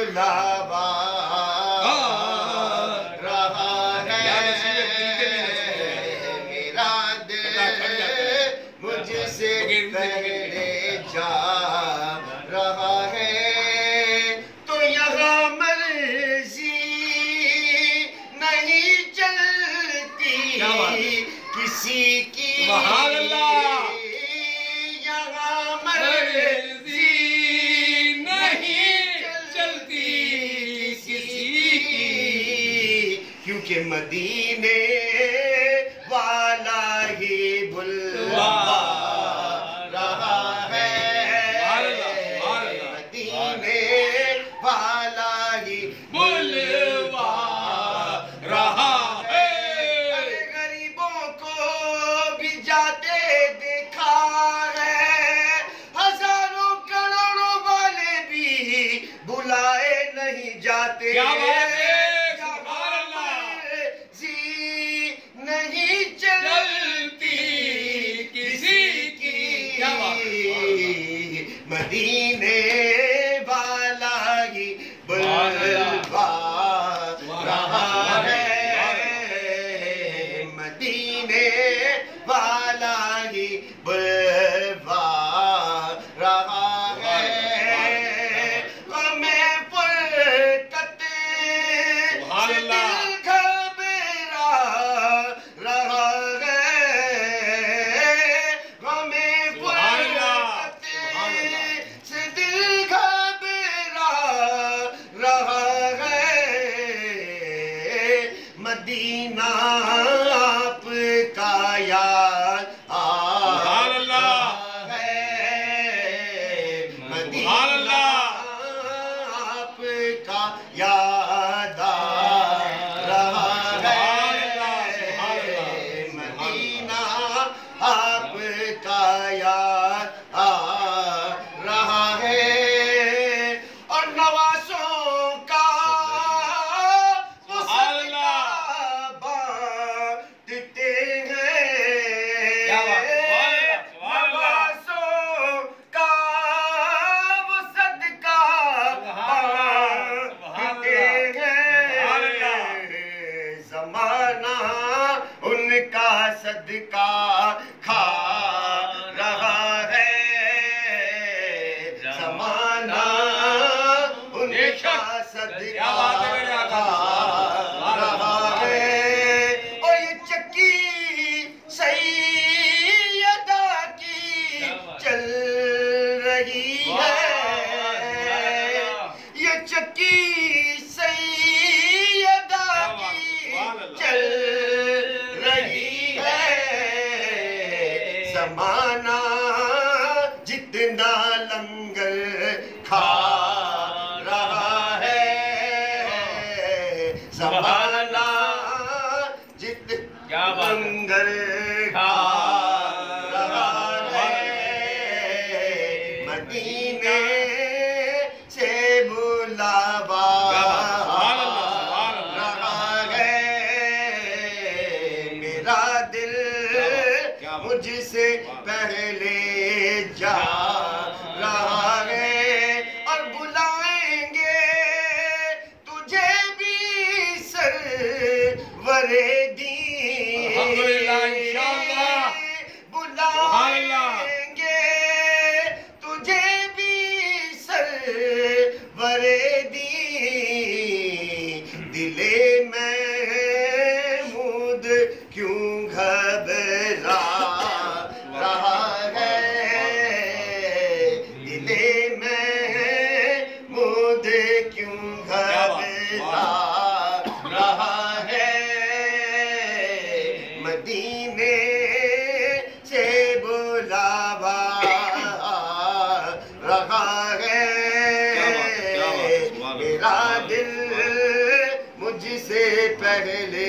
बुलावा रहा है, मेरा दिल मुझसे पहले जा रहा है, तो यहाँ मर्जी नहीं चलती किसी की, यहाँ मर्जी नहीं चलती किसी की, क्योंकि मदीने वाला ही बुलवा रहा है, मदीने वाला ही बुलवा रहा है। अरे गरीबों को भी जाते देखा है, हजारों करोड़ों वाले भी बुलाए नहीं जाते, नहीं चलती किसी की, मदीने वाला ही बुलवा रहा है, मदीने वाला ही बुलवा रहा है। हमें फुरकत से दिल घबरा रहा है, हमें फुरकत से दिल घबरा रहा है, मदीना आपका याद आ रहा है, मदीना आपका याद आ रहा है, मदीना आपका याद आ रहा है, और नवासों का वो सदका बांटते हैं, नवासों का वो सदका बांटते हैं, ज़माना उनका सदका खा रहा है, ज़माना उनका सदका खा रहा है, और ये चक्की सैयदा की चल रही है, ये चक्की सैयदा की चल रही है, ज़माना जितना लंगर खा रहा है, ज़माना जितना लंगर खा रहा है, मदीने से बुलावा रहा है, मेरा दिल मुझसे पहले जा रहा है, और बुलाएंगे तुझे भी सरवरे दी, बुलाएंगे तुझे भी सरवरे दी, दिले महमूद क्यों घबरा रहा है, दिले महमूद क्यों घबरा रहा है, मदीने से बुलावा रहा है, मेरा दिल मुझसे पहले